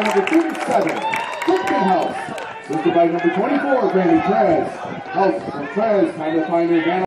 by number 37, Clifton House. Assisted by number 24, Brandon Trez. House from Trez, time to find her down.